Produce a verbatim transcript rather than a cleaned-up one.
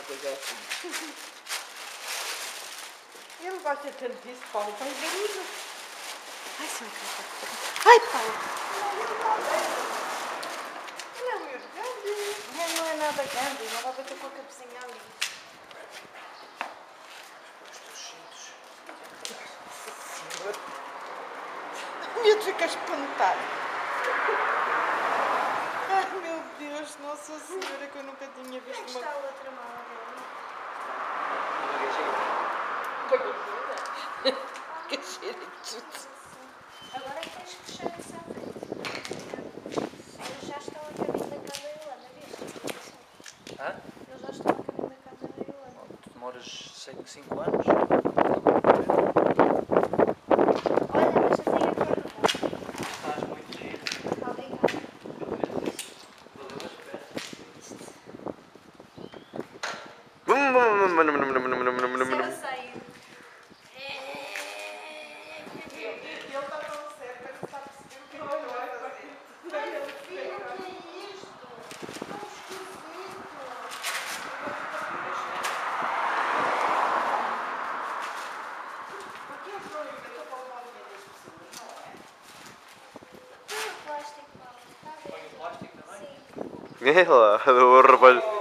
coisa assim. Ele gosta tanto disso, Paulo, faz barulho. Ai, se me canta. Ai, Paulo. Não, meu grande. Não, não é nada grande, não vai bater com a cabecinha ali. O miúdo fica espantado. Ai, meu Deus, Nossa Senhora, que eu nunca tinha visto Onde uma... está a outra mala dele? Que cheiro de tudo. Agora é que tens que fechar essa à frente. Eles já estão a caminho da casa da Yolanda, viste? Hã? Eles já estão a caminho da casa da Yolanda. Tu demoras cinco anos? Olha, mas já tem a corda. Estás muito giro. Obrigada. Valeu as peças. Se ela sair. Ele está tão certo, ele está a perceber o que ele vai fazer. Ai, filho, o que é isto? Tão esquisito. Porque eles não inventam para uma linha das pessoas, não é? Tudo plástico, Paulo. Está a ver? Põe o plástico também? Sim. Ela, o rapaz.